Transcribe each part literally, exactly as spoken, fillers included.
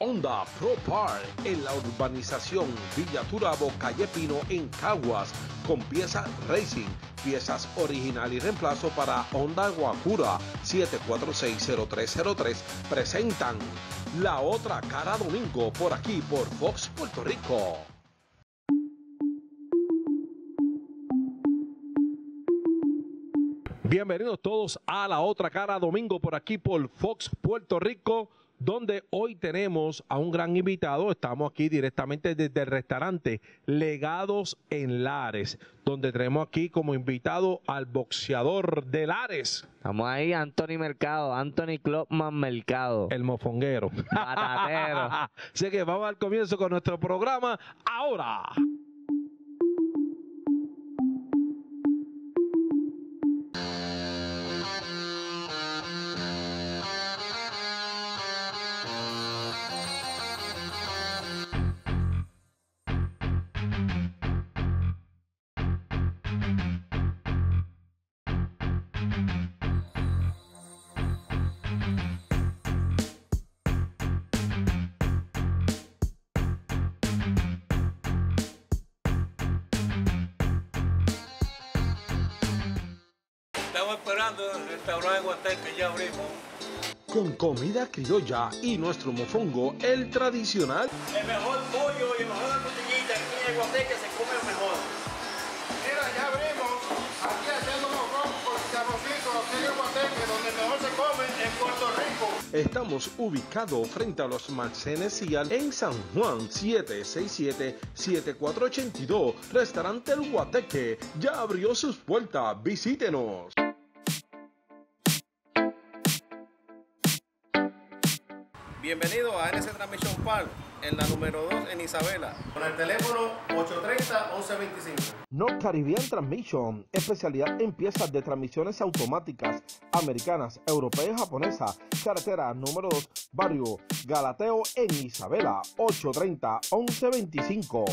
Honda Pro Part en la urbanización Villa Turabo, Calle Pino en Caguas, con piezas Racing, piezas original y reemplazo para Honda Guacura. Siete cuatro seis, cero tres cero tres presentan La Otra Cara domingo por aquí por Fox Puerto Rico. Bienvenidos todos a La Otra Cara domingo por aquí por Fox Puerto Rico, donde hoy tenemos a un gran invitado. Estamos aquí directamente desde el restaurante Legados en Lares, donde tenemos aquí como invitado al boxeador de Lares. Estamos ahí, Anthony Mercado, Anthony Klopman Mercado. El mofonguero. Patatero. Así que vamos al comienzo con nuestro programa ahora. Estamos esperando el restaurante Guateque, ya abrimos. Con comida criolla y nuestro mofongo, el tradicional. El mejor pollo y el mejor costillita aquí en Guateque se come el mejor. Mira, ya abrimos, aquí haciendo mofongo con sabrosito, aquí en Guateque, donde mejor se come en Puerto Rico. Estamos ubicados frente a los Marcenes Cial en San Juan. Siete seis siete, siete cuatro ocho dos. Restaurante El Guateque ya abrió sus puertas. Visítenos. Bienvenido a N S Transmission Park, en la número dos en Isabela, con el teléfono ocho tres cero, once veinticinco. North Caribbean Transmission, especialidad en piezas de transmisiones automáticas, americanas, europeas y japonesas. Carretera número dos, barrio Galateo en Isabela, ocho tres cero, once veinticinco.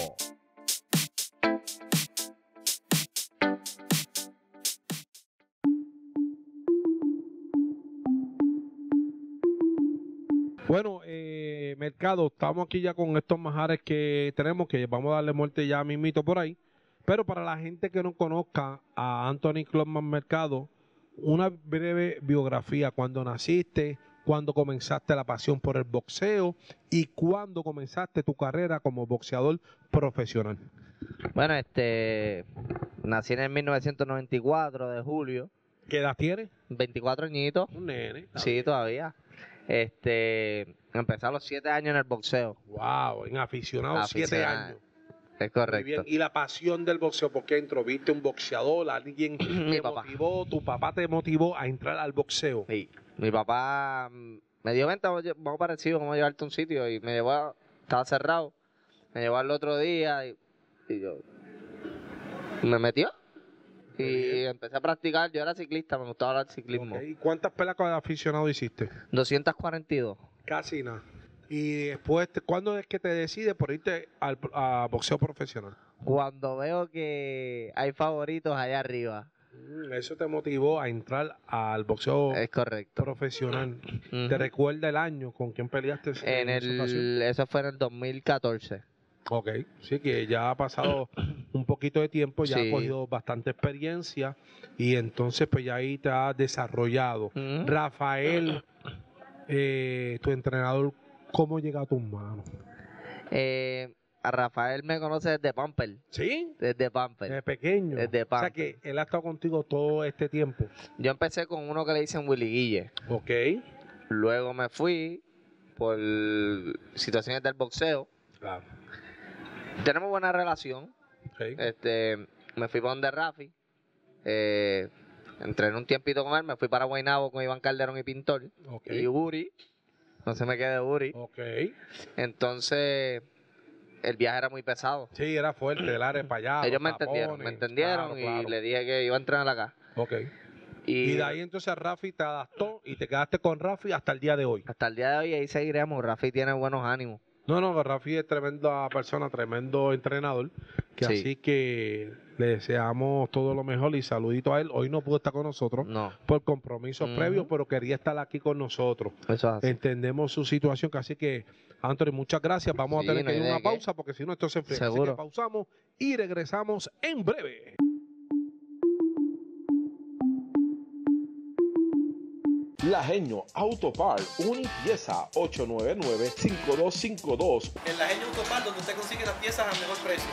Bueno, eh, Mercado, estamos aquí ya con estos majares que tenemos, que vamos a darle muerte ya mismito por ahí. Pero para la gente que no conozca a Anthony Klopman Mercado, una breve biografía, cuando naciste, cuando comenzaste la pasión por el boxeo y cuando comenzaste tu carrera como boxeador profesional. Bueno, este, nací en el mil novecientos noventa y cuatro de julio. ¿Qué edad tienes? veinticuatro añitos. Un nene. Sí, bien. todavía. Este, empecé a los siete años en el boxeo. Wow, en aficionado, siete Aficionado. años. Es Muy correcto. bien. Y la pasión del boxeo, ¿por qué entró? ¿Viste un boxeador? ¿Alguien Mi te papá. motivó? ¿Tu papá te motivó a entrar al boxeo? Sí. Mi papá mm, me dio venta, vamos parecido, como llevarte a un sitio y me llevó, a- estaba cerrado, me llevó al otro día y, y yo, me metió Qué y bien. empecé a practicar. Yo era ciclista, me gustaba el ciclismo. Ok. ¿Y cuántas pelas de aficionado hiciste? doscientos cuarenta y dos. Casi nada. Y después, te- ¿cuándo es que te decides por irte al a boxeo profesional? Cuando veo que hay favoritos allá arriba. Mm, Eso te motivó a entrar al boxeo Es correcto. profesional. Ujú. ¿Te recuerda el año con quién peleaste En esa ocasión? el, eso fue en el dos mil catorce. Ok, sí que ya ha pasado un poquito de tiempo, ya Sí. has cogido bastante experiencia y entonces pues ya ahí te has desarrollado. Ujú. Rafael, eh, tu entrenador, ¿cómo llega a tus manos? Eh, a Rafael me conoce desde Pamper. ¿Sí? Desde Pamper. Desde pequeño. Desde O sea Pamper. que él ha estado contigo todo este tiempo. Yo empecé con uno que le dicen Willy Guille. Ok. Luego me fui por situaciones del boxeo. Claro. Tenemos buena relación. Ok. Este, me fui para donde Rafi. Eh, entrené un tiempito con él. Me fui para Guaynabo con Iván Calderón y Pintor. Ok. Y Uri. No se me quede Uri. Ok. Entonces, el viaje era muy pesado. Sí, era fuerte, del área para allá. Ellos los me entendieron, tapones. me entendieron Claro, y claro. le dije que iba a entrenar acá. Ok. Y, Y de ahí entonces Rafi te adaptó y te quedaste con Rafi hasta el día de hoy. hasta el día de hoy ahí seguiremos. Rafi tiene buenos ánimos. No, no, Rafi es tremenda persona, tremendo entrenador, que Sí. así que le deseamos todo lo mejor y saludito a él. Hoy no pudo estar con nosotros No. por compromisos Ujú. previos, pero quería estar aquí con nosotros. Eso es así. Entendemos su situación, que así que, Anthony, muchas gracias. Vamos Sí, a tener no que hay ir a de una qué. pausa porque si no esto se enfría. Así Seguro. que pausamos y regresamos en breve. Lajeño Autopart, una pieza ocho nueve nueve, cinco dos cinco dos. En la Genio Autopart, donde usted consigue las piezas al mejor precio.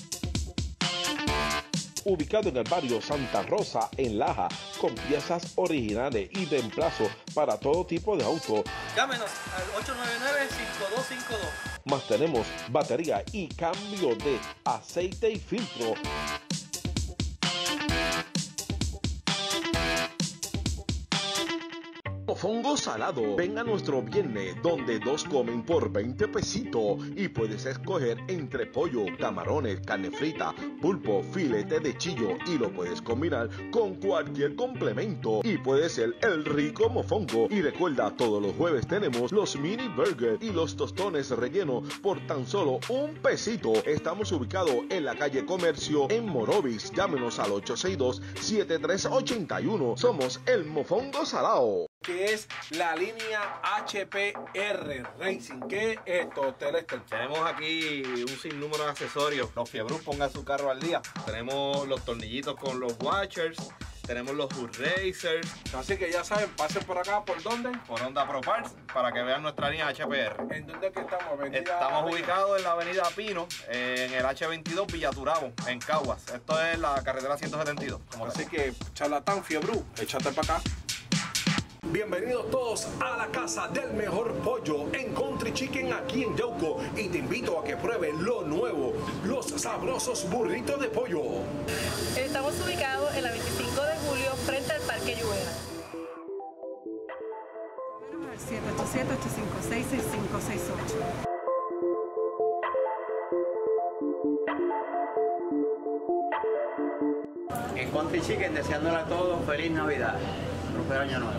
Ubicado en el barrio Santa Rosa, en Laja, con piezas originales y reemplazo para todo tipo de auto. Llámenos al ocho nueve nueve, cinco dos cinco dos. Más tenemos batería y cambio de aceite y filtro. Mofongo salado. Ven a nuestro viernes donde dos comen por veinte pesitos y puedes escoger entre pollo, camarones, carne frita, pulpo, filete de chillo y lo puedes combinar con cualquier complemento y puede ser el rico mofongo. Y recuerda, todos los jueves tenemos los mini burgers y los tostones rellenos por tan solo un pesito. Estamos ubicados en la calle Comercio en Morovis. Llámenos al ocho seis dos, siete tres ocho uno. Somos el Mofongo Salado. Que es la línea H P R Racing. ¿Qué es esto, Telester? Tenemos aquí un sinnúmero de accesorios. Los Fiebrus, pongan su carro al día. Tenemos los tornillitos con los Watchers. Tenemos los Hood Racers. Así que ya saben, pasen por acá, ¿por dónde? Por Honda Pro Parts, para que vean nuestra línea H P R. ¿En dónde es que estamos? Avenida- Estamos ubicados en la avenida Pino, en el H veintidós Villaturabo, en Caguas. Esto es la carretera ciento setenta y dos. Como Así que, charlatán, Fiebru, échate para acá. Bienvenidos todos a la casa del mejor pollo en Country Chicken aquí en Yauco y te invito a que pruebes lo nuevo, los sabrosos burritos de pollo. Estamos ubicados en la veinticinco de julio frente al Parque Lluena. siete ocho siete, ocho cinco seis, seis cinco seis ocho. En Country Chicken, deseándole a todos feliz Navidad, próspero año nuevo.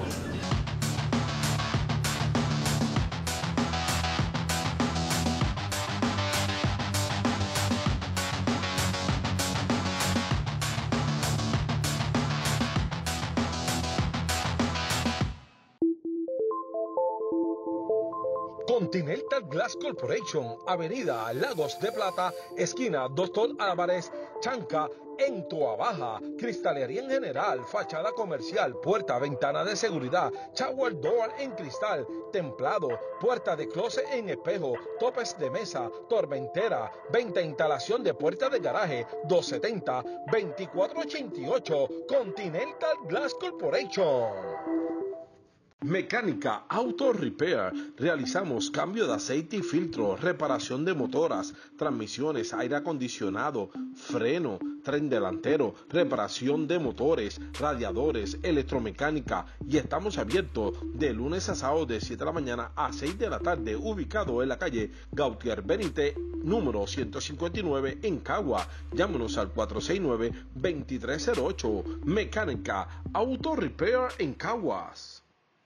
Continental Glass Corporation, Avenida Lagos de Plata, esquina Doctor Álvarez, Chanca, en Toabaja. Cristalería en general, fachada comercial, puerta, ventana de seguridad, shower door en cristal, templado, puerta de closet en espejo, topes de mesa, tormentera, venta e instalación de puerta de garaje, dos setenta, veinticuatro ochenta y ocho, Continental Glass Corporation. Mecánica Auto Repair. Realizamos cambio de aceite y filtro, reparación de motoras, transmisiones, aire acondicionado, freno, tren delantero, reparación de motores, radiadores, electromecánica y estamos abiertos de lunes a sábado de siete de la mañana a seis de la tarde, ubicado en la calle Gautier Benítez, número ciento cincuenta y nueve en Cagua. Llámenos al cuatro seis nueve, dos tres cero ocho. Mecánica Auto Repair en Caguas.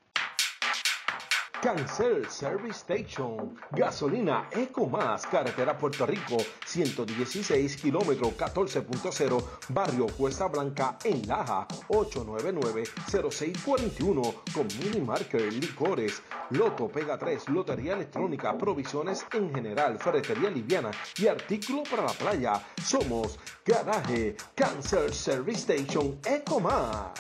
Cancel Service Station, gasolina Ecomás, carretera Puerto Rico, ciento dieciséis kilómetros, catorce punto cero, barrio Cuesta Blanca, en Laja, ocho nueve nueve, cero seis cuatro uno, con Mini Marker, licores, Loto, Pega tres, lotería electrónica, provisiones en general, ferretería liviana y artículos para la playa. Somos Garaje Cancel Service Station Ecomás.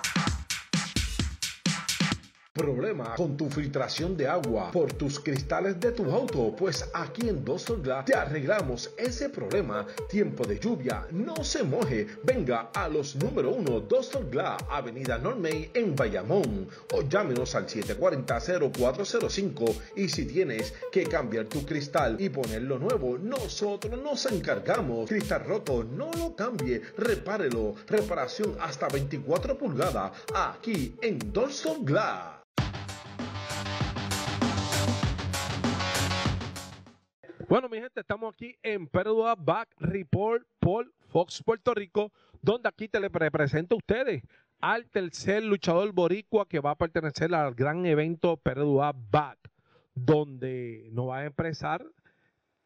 Problema con tu filtración de agua por tus cristales de tu auto, pues aquí en Dostal Glass te arreglamos ese problema. Tiempo de lluvia, no se moje. Venga a los número uno Dostal Glass, Avenida Normay en Bayamón, o llámenos al siete cuatro cero, cero cuatro cero cinco. Y si tienes que cambiar tu cristal y ponerlo nuevo, nosotros nos encargamos. Cristal roto, no lo cambie, repárelo. Reparación hasta veinticuatro pulgadas, aquí en Dostal Glass. Bueno, mi gente, estamos aquí en Perdua Back Report por Fox Puerto Rico, donde aquí te le represento a ustedes al tercer luchador boricua que va a pertenecer al gran evento Perdua Back, donde nos va a expresar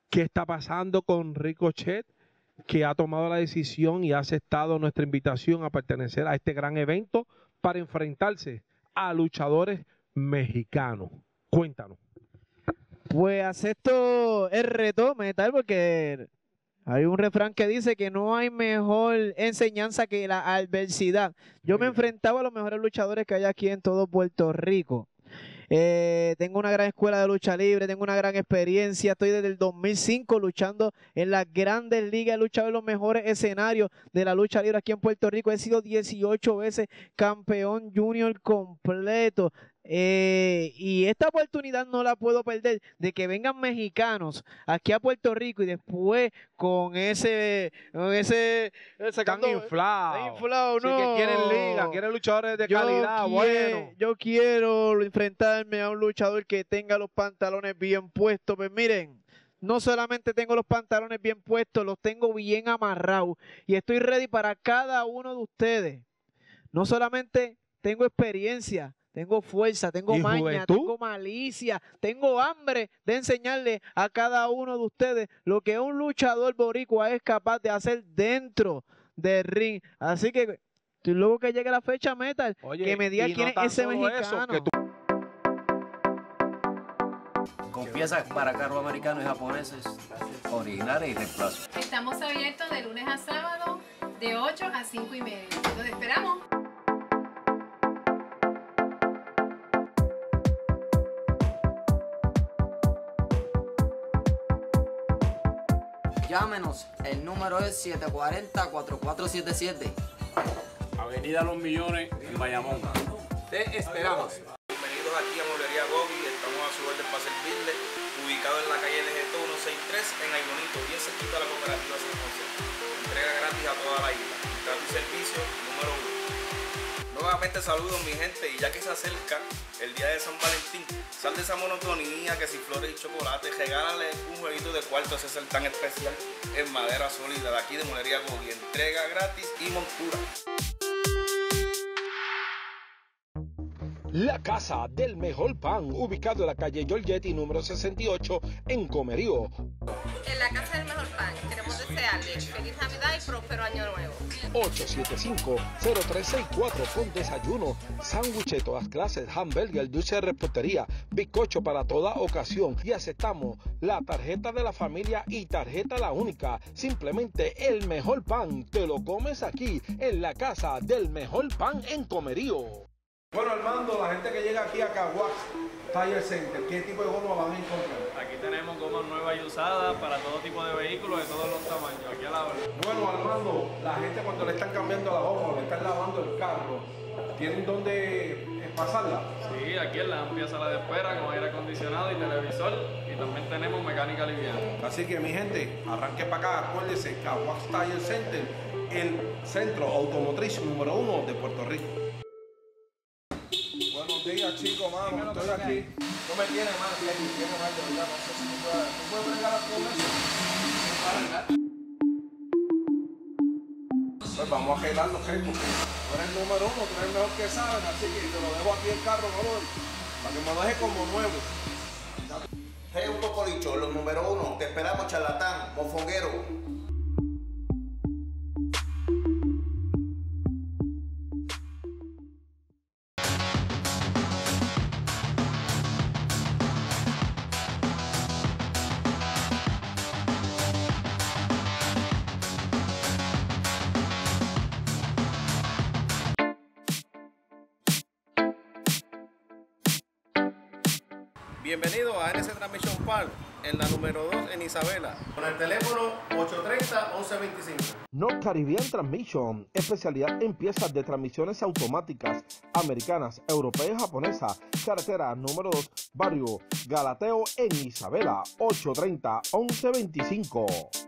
¿Qué está pasando con Ricochet, que ha tomado la decisión y ha aceptado nuestra invitación a pertenecer a este gran evento para enfrentarse a luchadores mexicanos? Cuéntanos. Pues acepto el reto, Metal, porque hay un refrán que dice que no hay mejor enseñanza que la adversidad. Yo me enfrentaba a los mejores luchadores que hay aquí en todo Puerto Rico. Eh, tengo una gran escuela de lucha libre, tengo una gran experiencia, estoy desde el dos mil cinco luchando en las grandes ligas, he luchado en los mejores escenarios de la lucha libre aquí en Puerto Rico, he sido dieciocho veces campeón junior completo. Eh, y esta oportunidad no la puedo perder, de que vengan mexicanos aquí a Puerto Rico y después con ese con ese Están inflados, inflado, sí, no. que quieren liga, quieren luchadores de yo calidad, quiero, bueno. Yo quiero enfrentarme a un luchador que tenga los pantalones bien puestos. Pues miren, no solamente tengo los pantalones bien puestos, los tengo bien amarrados y estoy ready para cada uno de ustedes. No solamente tengo experiencia, tengo fuerza, tengo maña, juventud? tengo malicia, tengo hambre de enseñarle a cada uno de ustedes lo que un luchador boricua es capaz de hacer dentro del ring. Así que luego que llegue la fecha, Metal, Oye, que me diga y quién no es tan ese solo mexicano. eso, que tú- Con piezas para carros americanos y japoneses, originales y reemplazos. Estamos abiertos de lunes a sábado, de ocho a cinco y media. Los esperamos. Llámenos, el número es siete cuatro cero, cuatro cuatro siete siete. Avenida Los Millones, en Bayamón. Te esperamos. Bienvenidos aquí a Mueblería Gobi, estamos a su orden para servirle, ubicado en la calle L G T ciento sesenta y tres en Aybonito, bien cerquita de la cooperativa San José. Entrega gratis a toda la isla, gratis servicio número uno. Nuevamente saludos mi gente, y ya que se acerca el día de San Valentín, sal de esa monotonía que si flores y chocolate, regálale un jueguito de cuarto a ese ser tan especial en madera sólida de aquí de Mueblería Gobi, entrega gratis y montura. La Casa del Mejor Pan, ubicado en la calle Giorgetti número sesenta y ocho en Comerío. En la Casa del Mejor Pan queremos desearle feliz Navidad y próspero año nuevo. ocho siete cinco, cero tres seis cuatro con desayuno, sándwiches de todas clases, hamburger, dulce de repostería, bizcocho para toda ocasión. Y aceptamos la tarjeta de la familia y tarjeta la única. Simplemente el mejor pan, te lo comes aquí en la Casa del Mejor Pan en Comerío. Bueno, Armando, la gente que llega aquí a Caguas Tire Center, ¿qué tipo de goma van a encontrar? Aquí tenemos gomas nuevas y usadas para todo tipo de vehículos de todos los tamaños. Aquí a la hora. Bueno, Armando, la gente cuando le están cambiando la goma, le están lavando el carro, ¿tienen dónde pasarla? Sí, aquí en la amplia sala de espera con aire acondicionado y televisor. Y también tenemos mecánica liviana. Así que mi gente, arranque para acá, acuérdense, Caguas Tire Center, el centro automotriz número uno de Puerto Rico. Buenos días, chicos, mano. Estoy aquí. No me tiene mal, me tiene mal, de verdad. No sé si tú puedes, ¿tú puedes bregar con eso? Pues vamos a arreglarlo, gente, porque tú eres el número uno, tú eres el mejor que saben, así que te lo dejo aquí el carro, no lo para que me lo deje como nuevo. Hey, un poco dicho, los número uno, te esperamos, charlatán, mofonguero. Bienvenido a N S Transmission Park, en la número dos en Isabela, con el teléfono ocho tres cero, once veinticinco. North Caribbean Transmission, especialidad en piezas de transmisiones automáticas, americanas, europeas y japonesas. Carretera número dos, barrio Galateo en Isabela, ocho tres cero, once veinticinco.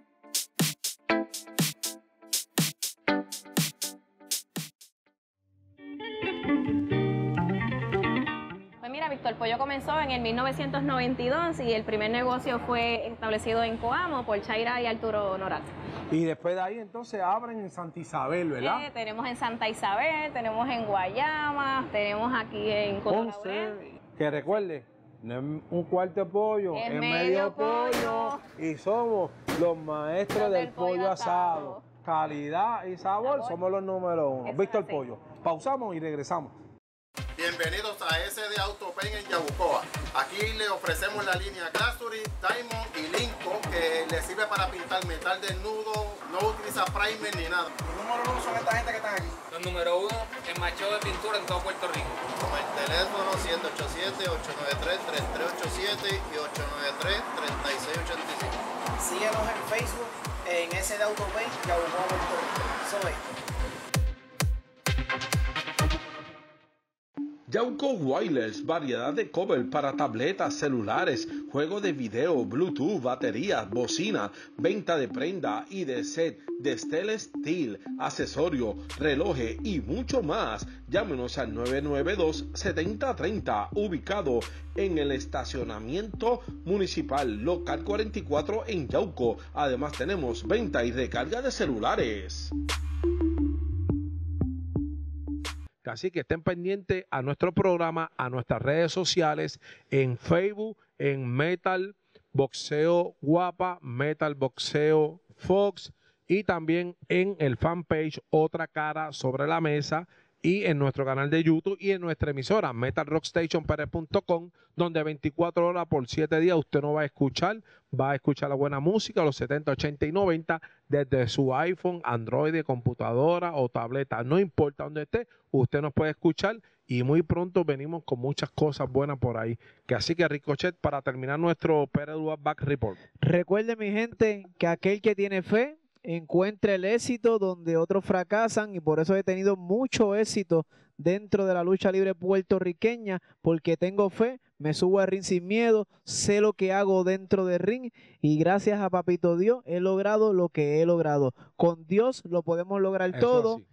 Víctor Pollo comenzó en el mil novecientos noventa y dos y el primer negocio fue establecido en Coamo por Chaira y Arturo Norat. Y después de ahí entonces abren en Santa Isabel, ¿verdad? Eh, tenemos en Santa Isabel, tenemos en Guayama, tenemos aquí en Coto Ponce, que recuerde, No es un cuarto de pollo, Es es, medio medio pollo. pollo. Y somos los maestros Los del, del pollo pollo asado. asado. Calidad y sabor, Sabor. somos los número uno. Eso es Víctor así. Pollo. Pausamos y regresamos. Bienvenidos a S D Autopain en Yabucoa. Aquí le ofrecemos la línea Glasury, Diamond y Lincoln que le sirve para pintar metal desnudo, no utiliza primer ni nada. Los número uno son esta gente que están aquí. Los número uno en macheo de pintura en todo Puerto Rico. Con el teléfono siete ocho siete, ocho nueve tres, tres tres ocho siete y ocho nueve tres, tres seis ocho cinco. Síguenos en Facebook en S D Autopain Yabucoa, Puerto Rico. Eso es. Yauco Wireless, variedad de cover para tabletas, celulares, juegos de video, Bluetooth, baterías, bocina, venta de prenda y de set, de stainless steel, accesorios, relojes y mucho más. Llámenos al nueve nueve dos, siete cero tres cero, ubicado en el estacionamiento municipal local cuarenta y cuatro en Yauco. Además tenemos venta y recarga de celulares. Así que estén pendientes a nuestro programa, a nuestras redes sociales, en Facebook, en Metal Boxeo Guapa, Metal Boxeo Fox y también en el fanpage Otra Cara Sobre la Mesa y en nuestro canal de YouTube y en nuestra emisora metal rock station p r punto com, donde veinticuatro horas por siete días usted no va a escuchar, va a escuchar la buena música, los setenta, ochenta y noventa, desde su iPhone, Android, computadora o tableta, no importa dónde esté, usted nos puede escuchar y muy pronto venimos con muchas cosas buenas por ahí. Que así que Ricochet, para terminar nuestro P R W Back Report. Recuerde, mi gente, que aquel que tiene fe encuentra el éxito donde otros fracasan, y por eso he tenido mucho éxito dentro de la lucha libre puertorriqueña, porque tengo fe, me subo al ring sin miedo, sé lo que hago dentro del ring y gracias a Papito Dios he logrado lo que he logrado. Con Dios lo podemos lograr Eso todo. así.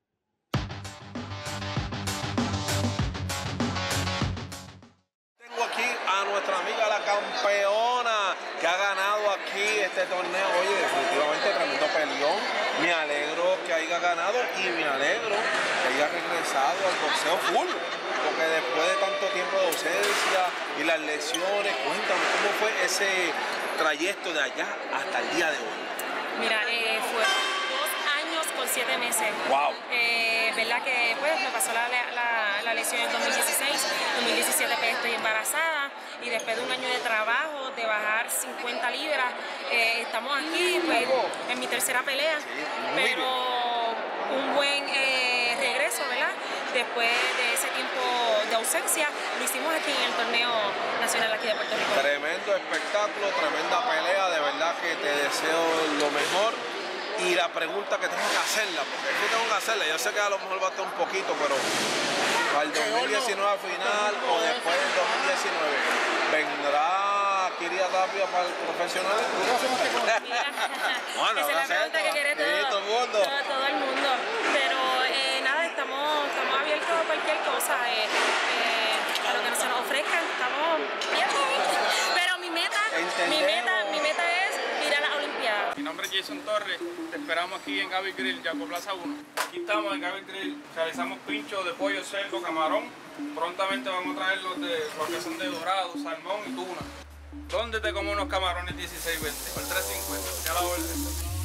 Tengo aquí a nuestra amiga la campeona que ha ganado aquí este torneo. Oye, definitivamente tremendo peleón. Me alegro que haya ganado y me alegro que haya regresado al boxeo full. Porque después de tanto tiempo de ausencia y las lesiones, cuéntame cómo fue ese trayecto de allá hasta el día de hoy. Mira, eh, fue dos años con siete meses. Wow. Eh, ¿Verdad que pues me pasó la, la, la lesión en dos mil dieciséis, dos mil diecisiete pues estoy embarazada y después de un año de trabajo, de bajar cincuenta libras, eh, estamos aquí pues en mi tercera pelea, pero un buen eh, regreso, ¿verdad? Después de ese tiempo de ausencia, lo hicimos aquí en el torneo nacional aquí de Puerto Rico. Tremendo espectáculo, tremenda pelea, de verdad que te deseo lo mejor. Y la pregunta que tengo que hacerla, porque es que tengo que hacerla, yo sé que a lo mejor va a estar un poquito, pero para el dos mil diecinueve final o después del dos mil diecinueve, ¿vendrá Kiria Tapia para el profesional? Bueno, esa es la pregunta que quiere todo, sí, todo el mundo. Todo, todo el mundo. Pero eh, nada, estamos, estamos abiertos a cualquier cosa, eh, eh, a lo que se nos ofrezcan, estamos bien. Pero mi meta, mi meta, mi meta es ir a la Olimpiada. Mi nombre es Jason Torres, te esperamos aquí en Gaby Grill, Yaco Plaza uno. Aquí estamos en Gaby Grill, realizamos pinchos de pollo, cerdo, camarón. Prontamente vamos a traer los, de, los que son de dorado, salmón y tuna. ¿Dónde te como unos camarones dieciséis veinte? Por tres cincuenta, ya la orden.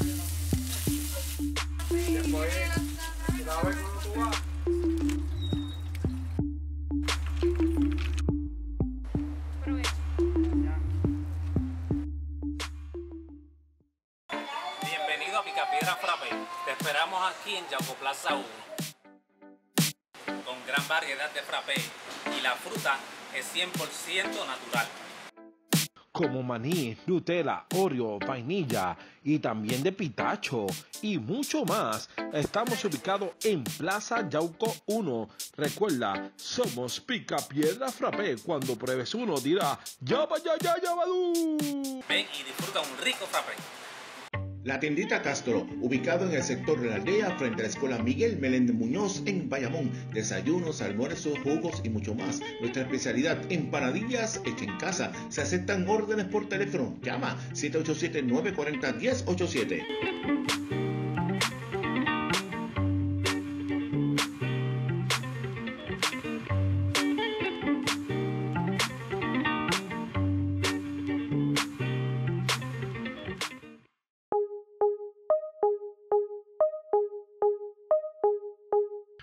Después, cada vez cuando tú vas. Bienvenido a Picapiedra Frappé. Te esperamos aquí en Yaco Plaza uno. Con gran variedad de frappé y la fruta es cien por ciento natural. Como maní, Nutella, Oreo, vainilla y también de pitacho y mucho más. Estamos ubicados en Plaza Yauco uno. Recuerda, somos Picapiedra Frappé. Cuando pruebes uno dirá, ya vaya, ya, ya, badú. Ven y disfruta un rico frappé. La tiendita Castro, ubicado en el sector de la aldea frente a la escuela Miguel Meléndez Muñoz en Bayamón. Desayunos, almuerzos, jugos y mucho más. Nuestra especialidad, empanadillas hechas en casa. Se aceptan órdenes por teléfono. Llama siete ocho siete, nueve cuatro cero, uno cero ocho siete.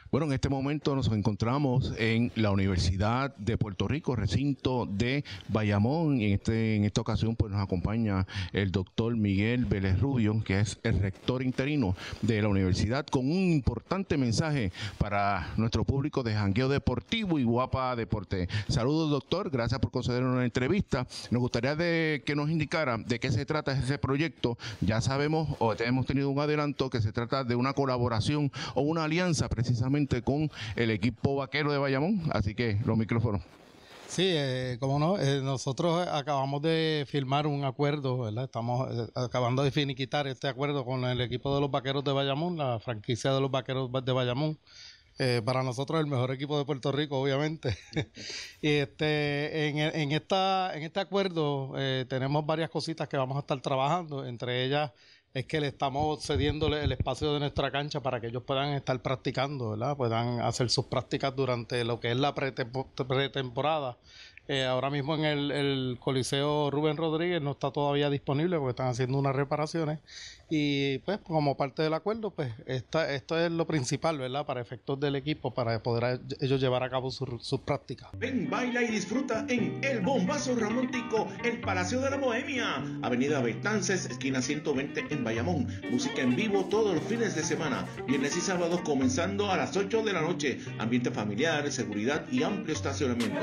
Bueno, en este momento nos encontramos en la Universidad de Puerto Rico, recinto de Bayamón. En, este, en esta ocasión pues nos acompaña el doctor Miguel Vélez Rubio, que es el rector interino de la universidad, con un importante mensaje para nuestro público de jangueo deportivo y Guapa Deporte. Saludos, doctor, gracias por concedernos una entrevista. Nos gustaría de, que nos indicara de qué se trata ese proyecto. Ya sabemos, o hemos tenido un adelanto, que se trata de una colaboración o una alianza precisamente con el equipo vaquero de Bayamón, así que los micrófonos. Sí, eh, cómo no, eh, nosotros acabamos de firmar un acuerdo, ¿verdad? Estamos eh, acabando de finiquitar este acuerdo con el equipo de los Vaqueros de Bayamón, la franquicia de los Vaqueros de Bayamón. Eh, para nosotros el mejor equipo de Puerto Rico, obviamente. y este, en, en, esta, en este acuerdo eh, tenemos varias cositas que vamos a estar trabajando, entre ellas es que le estamos cediéndole el espacio de nuestra cancha para que ellos puedan estar practicando, ¿verdad? Puedan hacer sus prácticas durante lo que es la pretemporada. Eh, ahora mismo en el, el Coliseo Rubén Rodríguez no está todavía disponible porque están haciendo unas reparaciones y pues como parte del acuerdo pues esta, esto es lo principal, ¿verdad? Para efectos del equipo, para poder ellos llevar a cabo sus su prácticas. Ven, baila y disfruta en El Bombazo Romántico, el Palacio de la Bohemia, Avenida Betances, esquina ciento veinte en Bayamón. Música en vivo todos los fines de semana, viernes y sábados comenzando a las ocho de la noche. Ambiente familiar, seguridad y amplio estacionamiento.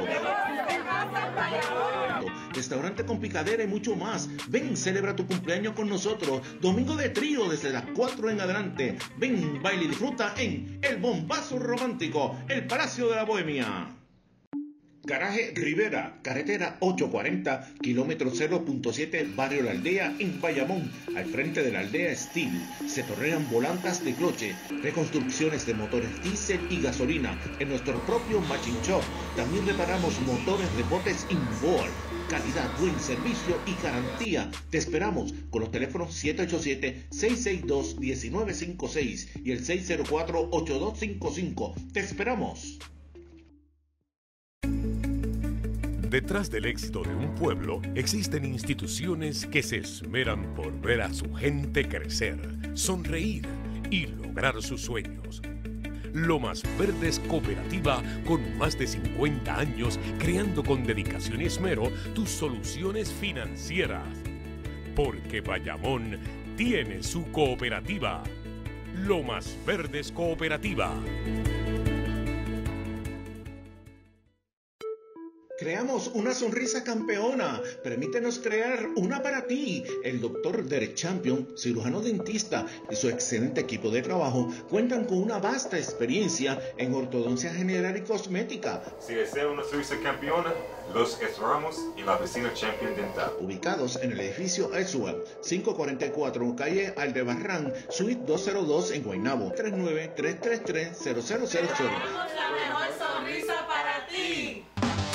Restaurante con picadera y mucho más. Ven, celebra tu cumpleaños con nosotros. Domingo de trío desde las cuatro en adelante. Ven, baila y disfruta en El Bombazo Romántico, el Palacio de la Bohemia. Garaje Rivera, carretera ochocientos cuarenta, kilómetro cero punto siete, barrio La Aldea, en Bayamón, al frente de la Aldea Steel. Se tornean volantas de cloche, reconstrucciones de motores diésel y gasolina en nuestro propio Machine Shop. También reparamos motores de botes inboard. Calidad, buen servicio y garantía. Te esperamos con los teléfonos siete ocho siete, seis seis dos, uno nueve cinco seis y el seis cero cuatro, ocho dos cinco cinco. Te esperamos. Detrás del éxito de un pueblo existen instituciones que se esmeran por ver a su gente crecer, sonreír y lograr sus sueños. Lomas Verdes Cooperativa, con más de cincuenta años creando con dedicación y esmero tus soluciones financieras. Porque Bayamón tiene su cooperativa. Lomas Verdes Cooperativa. Creamos una sonrisa campeona. Permítenos crear una para ti. El doctor Derek Champion, cirujano dentista, y su excelente equipo de trabajo cuentan con una vasta experiencia en ortodoncia general y cosmética. Si desea una sonrisa campeona, los esperamos en la oficina Champion Dental. Ubicados en el edificio Edgewell, quinientos cuarenta y cuatro, calle Aldebarrán, suite doscientos dos en Guaynabo, tres nueve tres tres tres, cero cero cero cero. Tenemos la mejor sonrisa para ti.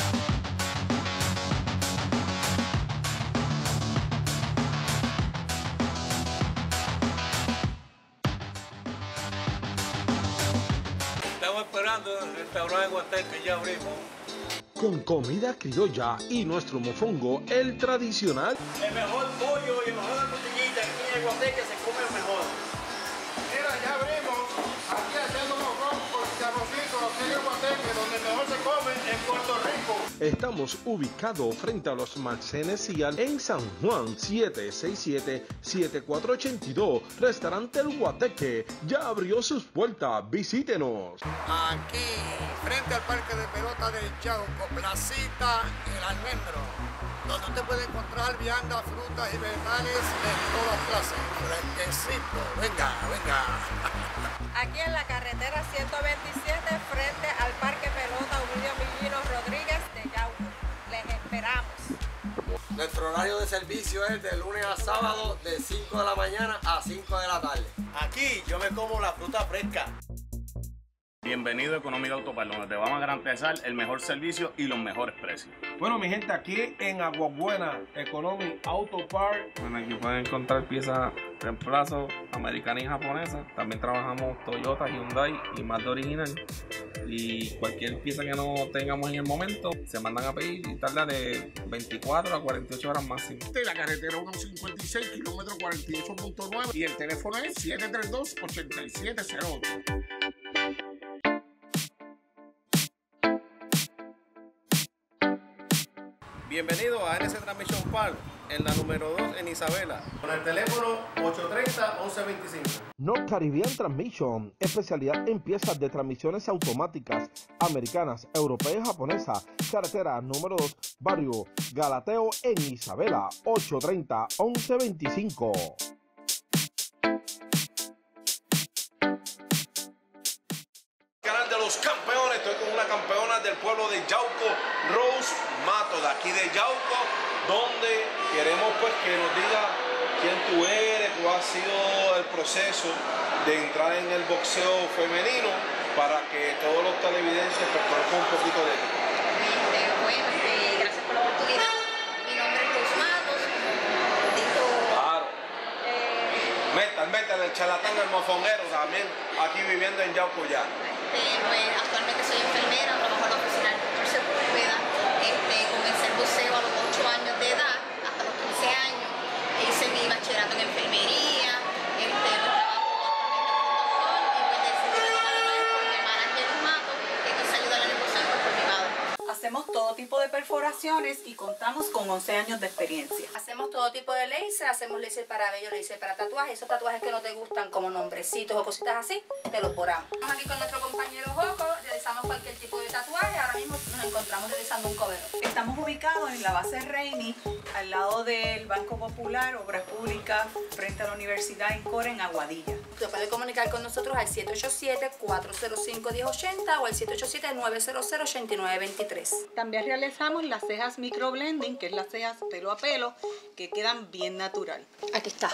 Esperando el restaurante Guateque, ya abrimos. Con comida criolla y nuestro mofongo, el tradicional. El mejor pollo y el mejor costillita aquí en el Guateque se come mejor. Mira, ya abrimos. Aquí haciendo mofongo con charrocito aquí en el Guateque, donde mejor se come en Puerto Rico. Estamos ubicados frente a los Marcenes Cial en San Juan, siete seis siete, siete cuatro ocho dos. Restaurante El Guateque ya abrió sus puertas. Visítenos. Aquí, frente al parque de pelota del Chauco, Placita El Almendro, donde usted puede encontrar viandas, frutas y vegetales de todas clases. Fresquecito. Venga, venga. Aquí en la carretera ciento veintisiete, frente al parque pelota Julio Millino Rodríguez de Yauco. Les esperamos. Nuestro horario de servicio es de lunes a sábado de cinco de la mañana a cinco de la tarde. Aquí yo me como la fruta fresca. Bienvenido a Económica Autopar, donde te vamos a garantizar el mejor servicio y los mejores precios. Bueno, mi gente, aquí en Aguabuena, Economic Auto Park. Bueno, aquí pueden encontrar piezas reemplazo americanas y japonesas. También trabajamos Toyota, Hyundai y Mazda original. Y cualquier pieza que no tengamos en el momento, se mandan a pedir y tarda de veinticuatro a cuarenta y ocho horas máximo. De la carretera uno cincuenta y seis, kilómetro cuarenta y ocho punto nueve. Y el teléfono es siete tres dos, ocho siete cero ocho. Bienvenido a N S Transmission Park, en la número dos en Isabela, con el teléfono ocho tres cero, once veinticinco. North Caribbean Transmission, especialidad en piezas de transmisiones automáticas, americanas, europeas y japonesas. Carretera número dos, barrio Galateo en Isabela, ocho tres cero, once veinticinco. Canal de los campeones, estoy con una campeona del pueblo de Yauco, Rose Mato, de aquí de Yauco, donde queremos pues que nos diga quién tú eres, cuál ha sido el proceso de entrar en el boxeo femenino para que todos los televidentes pues, conozcan un poquito de ti. Este, bueno, este, gracias por la oportunidad. Mi nombre es Rose Mato, dijo... Claro. Eh... Metan, metan el charlatán, el mofonero también, aquí viviendo en Yauco ya. Este, pues actualmente soy enfermera, trabajo en la oficina del doctor Sepúlveda. Este, comencé el boxeo a los ocho años de edad, hasta los quince años. Hice mi bachillerato en enfermería. Este, pues, trabajo actualmente como doctor y pues decidí trabajar con mi hermana Angel Mato, que quise ayudar en el boxeo por mi padre. Hacemos todo tipo de perforaciones y contamos con once años de experiencia. Hacemos todo tipo de laser, hacemos laser para vello, laser para tatuajes. Esos tatuajes que no te gustan como nombrecitos o cositas así, te los borramos. Estamos aquí con nuestro compañero Joco, realizamos cualquier tipo de tatuaje. Ahora mismo nos encontramos realizando un cover. Estamos ubicados en la base Reini, al lado del Banco Popular, Obras Públicas, frente a la Universidad Encore en Aguadilla. Se puede comunicar con nosotros al siete ocho siete, cuatro cero cinco, uno cero ocho cero o al siete ocho siete, nueve cero cero, ocho nueve dos tres. También realizamos las cejas microblending, que es las cejas pelo a pelo, que quedan bien natural. Aquí está.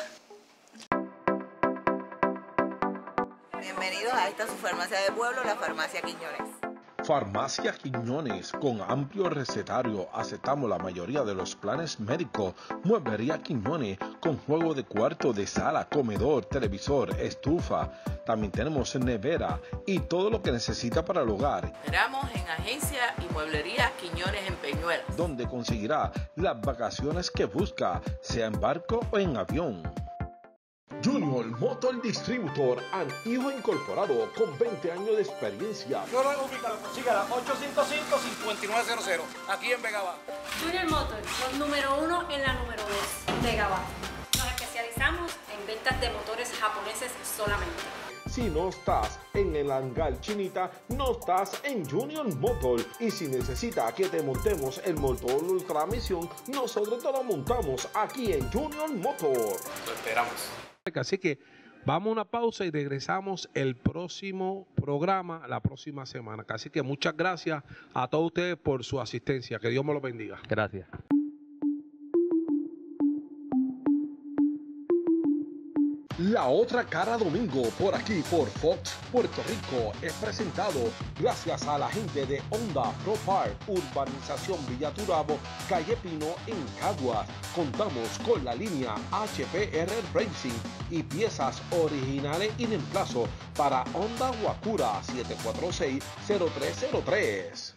Bienvenidos a esta su farmacia de pueblo, la Farmacia Quiñones. Farmacia Quiñones, con amplio recetario, aceptamos la mayoría de los planes médicos. Mueblería Quiñones, con juego de cuarto, de sala, comedor, televisor, estufa. También tenemos nevera y todo lo que necesita para el hogar. Esperamos en Agencia y Mueblería Quiñones en Peñuelas, donde conseguirá las vacaciones que busca, sea en barco o en avión. Junior Motor Distributor, an hijo incorporado con veinte años de experiencia. Yo lo ubícalo, consígala, ocho cinco cinco, cinco nueve cero cero, aquí en Vega Baja. Junior Motor, los número uno en la número dos, Vega Baja. Nos especializamos en ventas de motores japoneses solamente. Si no estás en el hangar Chinita, no estás en Junior Motor. Y si necesitas que te montemos el motor Ultramisión, nosotros te lo montamos aquí en Junior Motor. Lo esperamos. Así que vamos a una pausa y regresamos el próximo programa, la próxima semana. Así que muchas gracias a todos ustedes por su asistencia. Que Dios me los bendiga. Gracias. La otra cara domingo por aquí por Fox Puerto Rico es presentado gracias a la gente de Honda Pro Park, Urbanización Villa Turabo, Calle Pino en Caguas. Contamos con la línea H P R Racing y piezas originales y reemplazo para Honda Wacura siete cuatro seis, cero tres cero tres.